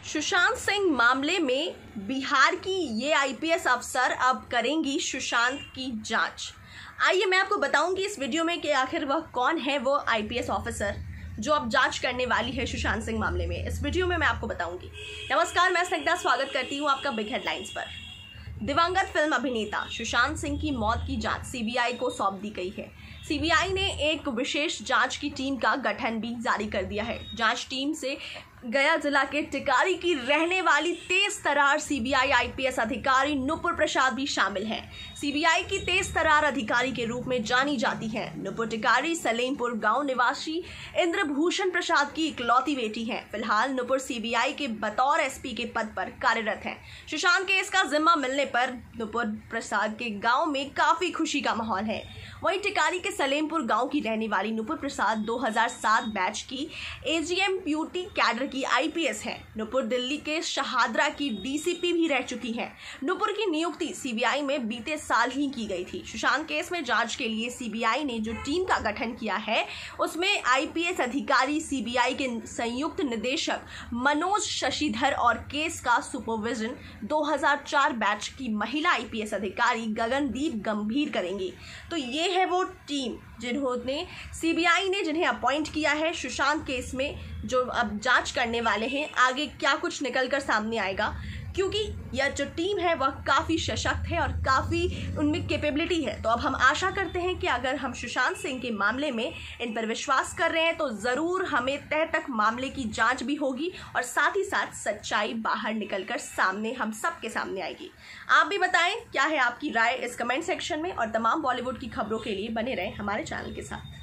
सुशांत सिंह मामले में बिहार की ये आईपीएस अफसर अब करेंगी सुशांत की जांच। आइए मैं आपको बताऊंगी इस वीडियो में कि आखिर वह कौन है वो आईपीएस ऑफिसर जो अब जांच करने वाली है सुशांत सिंह मामले में। इस वीडियो में मैं आपको बताऊंगी। नमस्कार, मैं स्निग्धा स्वागत करती हूं आपका बिग हेडलाइंस पर। दिवंगत फिल्म अभिनेता सुशांत सिंह की मौत की जांच सीबीआई को सौंप दी गई है। सीबीआई ने एक विशेष जांच की टीम का गठन भी जारी कर दिया है। जांच टीम से गया जिला के टिकारी की रहने वाली तेज तरार सीबीआई आईपीएस अधिकारी नुपुर प्रसाद भी शामिल हैं। सीबीआई की तेज तरार अधिकारी के रूप में जानी जाती हैं। नुपुर टिकारी सलेमपुर गांव निवासी इंद्रभूषण प्रसाद की इकलौती बेटी हैं। फिलहाल नुपुर सीबीआई के बतौर एसपी के पद पर कार्यरत हैं। सुशांत केस का जिम्मा मिलने पर नुपुर प्रसाद के गांव में काफी खुशी का माहौल है। वहीं टिकारी के सलेमपुर गांव की रहने वाली नुपुर प्रसाद 2007 बैच की एजीएम प्यूटी कैडर की आईपीएस है। नुपुर दिल्ली के शहादरा की डीसीपी भी रह चुकी हैं। नुपुर की नियुक्ति सीबीआई में बीते साल ही की गई थी। सुशांत केस में जांच के लिए सीबीआई ने जो टीम का गठन किया है उसमें आईपीएस अधिकारी, सीबीआई के संयुक्त निदेशक मनोज शशिधर और केस का सुपरविजन 2004 बैच की महिला आईपीएस अधिकारी गगनदीप गंभीर करेंगी। तो ये है वो टीम सीबीआई ने जिन्हें अपॉइंट किया है सुशांत केस में, जो अब जांच करने वाले हैं। आगे क्या कुछ निकलकर सामने आएगा, क्योंकि यह जो टीम है वह काफ़ी सशक्त है और काफ़ी उनमें कैपेबिलिटी है। तो अब हम आशा करते हैं कि अगर हम सुशांत सिंह के मामले में इन पर विश्वास कर रहे हैं तो ज़रूर हमें तह तक मामले की जांच भी होगी और साथ ही साथ सच्चाई बाहर निकलकर सामने हम सब के सामने आएगी। आप भी बताएं क्या है आपकी राय इस कमेंट सेक्शन में, और तमाम बॉलीवुड की खबरों के लिए बने रहें हमारे चैनल के साथ।